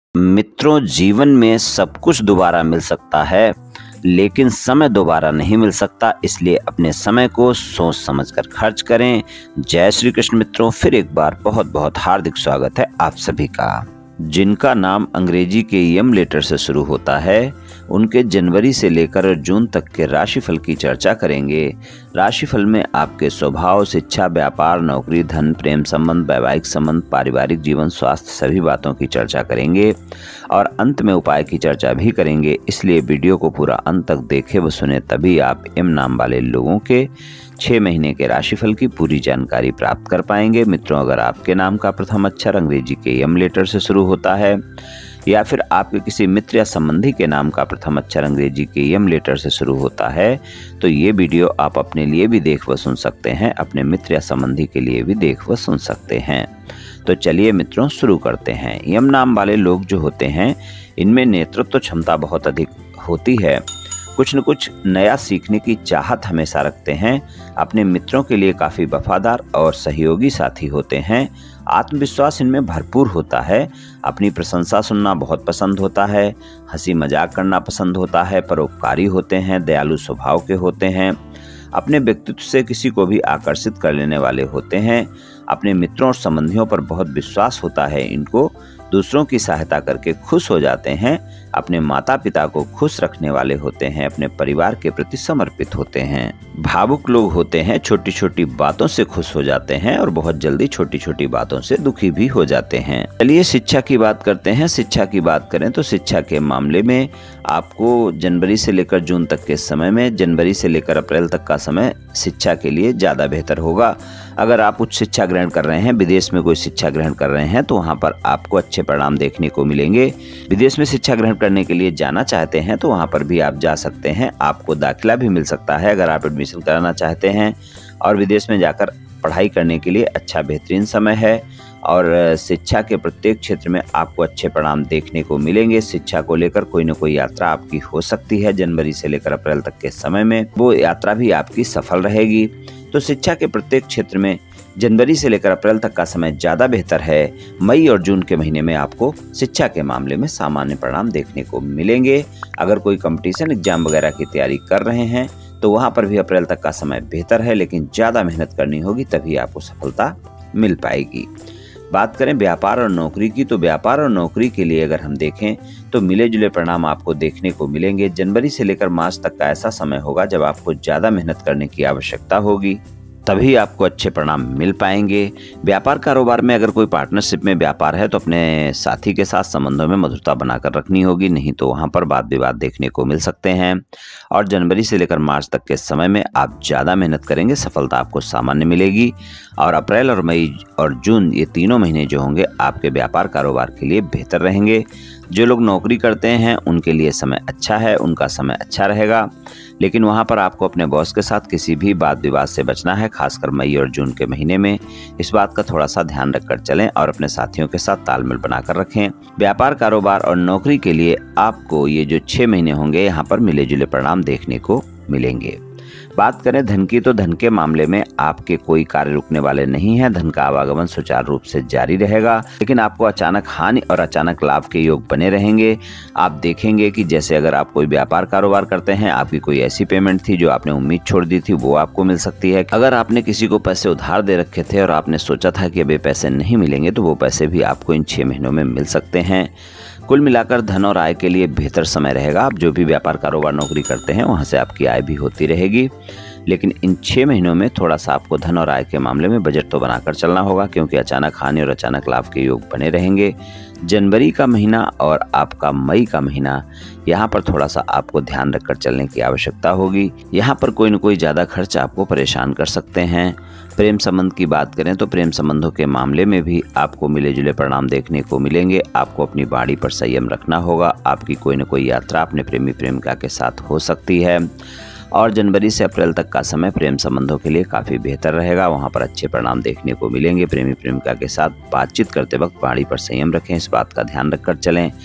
मित्रों, जीवन में सब कुछ दोबारा मिल सकता है, लेकिन समय दोबारा नहीं मिल सकता। इसलिए अपने समय को सोच समझकर खर्च करें। जय श्री कृष्ण मित्रों, फिर एक बार बहुत बहुत हार्दिक स्वागत है आप सभी का। जिनका नाम अंग्रेजी के यम लेटर से शुरू होता है, उनके जनवरी से लेकर जून तक के राशिफल की चर्चा करेंगे। राशिफल में आपके स्वभाव, शिक्षा, व्यापार, नौकरी, धन, प्रेम संबंध, वैवाहिक संबंध, पारिवारिक जीवन, स्वास्थ्य, सभी बातों की चर्चा करेंगे और अंत में उपाय की चर्चा भी करेंगे। इसलिए वीडियो को पूरा अंत तक देखें व सुने, तभी आप एम नाम वाले लोगों के 6 महीने के राशिफल की पूरी जानकारी प्राप्त कर पाएंगे। मित्रों, अगर आपके नाम का प्रथम अक्षर अंग्रेजी के यम लेटर से शुरू होता है या फिर आपके किसी मित्र या संबंधी के नाम का प्रथम अक्षर अंग्रेजी के यम लेटर से शुरू होता है, तो ये वीडियो आप अपने लिए भी देख व सुन सकते हैं, अपने मित्र या संबंधी के लिए भी देख व सुन सकते हैं। तो चलिए मित्रों, शुरू करते हैं। यम नाम वाले लोग जो होते हैं, इनमें नेतृत्व क्षमता बहुत अधिक होती है। कुछ न कुछ नया सीखने की चाहत हमेशा रखते हैं। अपने मित्रों के लिए काफ़ी वफादार और सहयोगी साथी होते हैं। आत्मविश्वास इनमें भरपूर होता है। अपनी प्रशंसा सुनना बहुत पसंद होता है। हंसी मजाक करना पसंद होता है। परोपकारी होते हैं। दयालु स्वभाव के होते हैं। अपने व्यक्तित्व से किसी को भी आकर्षित कर लेने वाले होते हैं। अपने मित्रों और संबंधियों पर बहुत विश्वास होता है इनको। दूसरों की सहायता करके खुश हो जाते हैं। अपने माता पिता को खुश रखने वाले होते हैं। अपने परिवार के प्रति समर्पित होते हैं। भावुक लोग होते हैं। छोटी छोटी बातों से खुश हो जाते हैं और बहुत जल्दी छोटी छोटी बातों से दुखी भी हो जाते हैं। चलिए शिक्षा की बात करते हैं। शिक्षा की बात करें तो शिक्षा के मामले में आपको जनवरी से लेकर जून तक के समय में, जनवरी से लेकर अप्रैल तक का समय शिक्षा के लिए ज़्यादा बेहतर होगा। अगर आप उच्च शिक्षा ग्रहण कर रहे हैं, विदेश में कोई शिक्षा ग्रहण कर रहे हैं, तो वहाँ पर आपको अच्छे परिणाम देखने को मिलेंगे। विदेश में शिक्षा ग्रहण करने के लिए जाना चाहते हैं तो वहाँ पर भी आप जा सकते हैं। आपको दाखिला भी मिल सकता है अगर आप एडमिशन कराना चाहते हैं। और विदेश में जाकर पढ़ाई करने के लिए अच्छा बेहतरीन समय है और शिक्षा के प्रत्येक क्षेत्र में आपको अच्छे परिणाम देखने को मिलेंगे। शिक्षा को लेकर कोई न कोई यात्रा आपकी हो सकती है जनवरी से लेकर अप्रैल तक के समय में। वो यात्रा भी आपकी सफल रहेगी। तो शिक्षा के प्रत्येक क्षेत्र में जनवरी से लेकर अप्रैल तक का समय ज़्यादा बेहतर है। मई और जून के महीने में आपको शिक्षा के मामले में सामान्य परिणाम देखने को मिलेंगे। अगर कोई कंपटीशन एग्जाम वगैरह की तैयारी कर रहे हैं तो वहाँ पर भी अप्रैल तक का समय बेहतर है, लेकिन ज़्यादा मेहनत करनी होगी, तभी आपको सफलता मिल पाएगी। बात करें व्यापार और नौकरी की, तो व्यापार और नौकरी के लिए अगर हम देखें तो मिले जुले परिणाम आपको देखने को मिलेंगे। जनवरी से लेकर मार्च तक का ऐसा समय होगा जब आपको ज़्यादा मेहनत करने की आवश्यकता होगी, तभी आपको अच्छे परिणाम मिल पाएंगे। व्यापार कारोबार में अगर कोई पार्टनरशिप में व्यापार है तो अपने साथी के साथ संबंधों में मधुरता बनाकर रखनी होगी, नहीं तो वहां पर वाद विवाद देखने को मिल सकते हैं। और जनवरी से लेकर मार्च तक के समय में आप ज़्यादा मेहनत करेंगे, सफलता आपको सामान्य मिलेगी। और अप्रैल और मई और जून, ये तीनों महीने जो होंगे आपके व्यापार कारोबार के लिए बेहतर रहेंगे। जो लोग नौकरी करते हैं उनके लिए समय अच्छा है, उनका समय अच्छा रहेगा, लेकिन वहां पर आपको अपने बॉस के साथ किसी भी वाद विवाद से बचना है, खासकर मई और जून के महीने में। इस बात का थोड़ा सा ध्यान रखकर चलें और अपने साथियों के साथ तालमेल बनाकर रखें। व्यापार कारोबार और नौकरी के लिए आपको ये जो 6 महीने होंगे, यहाँ पर मिले जुले परिणाम देखने को मिलेंगे। बात करें धन की, तो धन के मामले में आपके कोई कार्य रुकने वाले नहीं है। धन का आवागमन सुचारू रूप से जारी रहेगा, लेकिन आपको अचानक हानि और अचानक लाभ के योग बने रहेंगे। आप देखेंगे कि जैसे अगर आप कोई व्यापार कारोबार करते हैं, आपकी कोई ऐसी पेमेंट थी जो आपने उम्मीद छोड़ दी थी, वो आपको मिल सकती है। अगर आपने किसी को पैसे उधार दे रखे थे और आपने सोचा था कि अब ये पैसे नहीं मिलेंगे, तो वो पैसे भी आपको इन 6 महीनों में मिल सकते हैं। कुल मिलाकर धन और आय के लिए बेहतर समय रहेगा। आप जो भी व्यापार कारोबार नौकरी करते हैं वहां से आपकी आय भी होती रहेगी, लेकिन इन 6 महीनों में थोड़ा सा आपको धन और आय के मामले में बजट तो बनाकर चलना होगा, क्योंकि अचानक हानि और अचानक लाभ के योग बने रहेंगे। जनवरी का महीना और आपका मई का महीना, यहाँ पर थोड़ा सा आपको ध्यान रखकर चलने की आवश्यकता होगी। यहाँ पर कोई न कोई ज़्यादा खर्च आपको परेशान कर सकते हैं। प्रेम संबंध की बात करें तो प्रेम संबंधों के मामले में भी आपको मिले जुले परिणाम देखने को मिलेंगे। आपको अपनी वाणी पर संयम रखना होगा। आपकी कोई न कोई यात्रा अपने प्रेमी प्रेमिका के साथ हो सकती है। और जनवरी से अप्रैल तक का समय प्रेम संबंधों के लिए काफ़ी बेहतर रहेगा। वहाँ पर अच्छे परिणाम देखने को मिलेंगे। प्रेमी प्रेमिका के साथ बातचीत करते वक्त वाणी पर संयम रखें, इस बात का ध्यान रखकर चलें।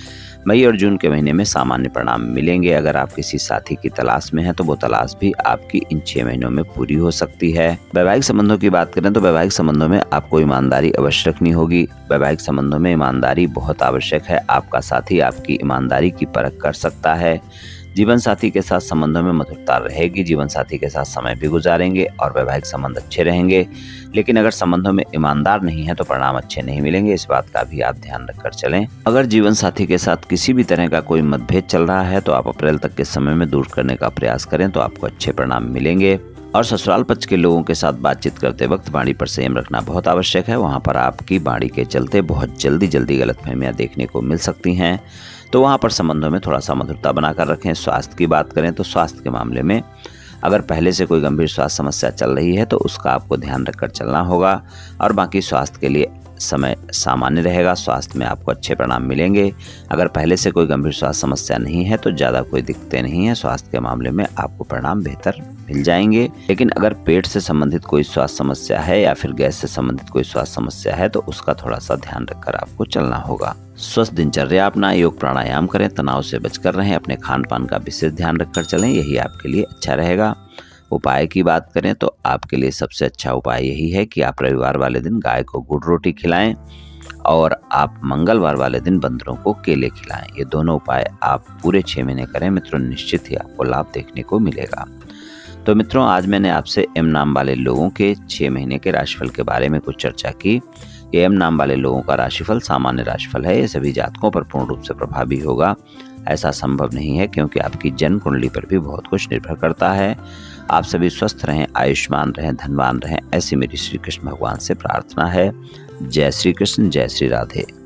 मई और जून के महीने में सामान्य परिणाम मिलेंगे। अगर आप किसी साथी की तलाश में हैं तो वो तलाश भी आपकी इन 6 महीनों में पूरी हो सकती है। वैवाहिक संबंधों की बात करें तो वैवाहिक संबंधों में आपको ईमानदारी अवश्य रखनी होगी। वैवाहिक संबंधों में ईमानदारी बहुत आवश्यक है। आपका साथी आपकी ईमानदारी की परख कर सकता है। जीवन साथी के साथ संबंधों में मधुरता रहेगी। जीवन साथी के साथ समय भी गुजारेंगे और वैवाहिक संबंध अच्छे रहेंगे। लेकिन अगर संबंधों में ईमानदार नहीं है तो परिणाम अच्छे नहीं मिलेंगे। इस बात का भी आप ध्यान रखकर चलें। अगर जीवन साथी के साथ किसी भी तरह का कोई मतभेद चल रहा है तो आप अप्रैल तक के समय में दूर करने का प्रयास करें तो आपको अच्छे परिणाम मिलेंगे। और ससुराल पक्ष के लोगों के साथ बातचीत करते वक्त वाणी पर संयम रखना बहुत आवश्यक है। वहाँ पर आपकी वाणी के चलते बहुत जल्दी गलतफहमियां देखने को मिल सकती हैं, तो वहाँ पर संबंधों में थोड़ा सा मधुरता बनाकर रखें। स्वास्थ्य की बात करें तो स्वास्थ्य के मामले में अगर पहले से कोई गंभीर स्वास्थ्य समस्या चल रही है तो उसका आपको ध्यान रखकर चलना होगा। और बाकी स्वास्थ्य के लिए समय सामान्य रहेगा। स्वास्थ्य में आपको अच्छे परिणाम मिलेंगे। अगर पहले से कोई गंभीर स्वास्थ्य समस्या नहीं है तो ज़्यादा कोई दिक्कतें नहीं है। स्वास्थ्य के मामले में आपको परिणाम बेहतर मिल जाएंगे। लेकिन अगर पेट से संबंधित कोई स्वास्थ्य समस्या है या फिर गैस से संबंधित कोई स्वास्थ्य समस्या है तो उसका थोड़ा सा ध्यान रखकर आपको चलना होगा। स्वस्थ दिनचर्या अपनाएं, योग प्राणायाम करें, तनाव से बचकर रहें, अपने खान पान का विशेष ध्यान रखकर चलें, यही आपके लिए अच्छा रहेगा। उपाय की बात करें तो आपके लिए सबसे अच्छा उपाय यही है कि आप रविवार वाले दिन गाय को गुड़ रोटी खिलाएं और आप मंगलवार वाले दिन बंदरों को केले खिलाएं। ये दोनों उपाय आप पूरे 6 महीने करें मित्रों, निश्चित ही आपको लाभ देखने को मिलेगा। तो मित्रों, आज मैंने आपसे एम नाम वाले लोगों के 6 महीने के राशिफल के बारे में कुछ चर्चा की। ये एम नाम वाले लोगों का राशिफल सामान्य राशिफल है। ये सभी जातकों पर पूर्ण रूप से प्रभावी होगा ऐसा संभव नहीं है, क्योंकि आपकी जन्म कुंडली पर भी बहुत कुछ निर्भर करता है। आप सभी स्वस्थ रहें, आयुष्मान रहें, धनवान रहें, ऐसी मेरी श्री कृष्ण भगवान से प्रार्थना है। जय श्री कृष्ण, जय श्री राधे।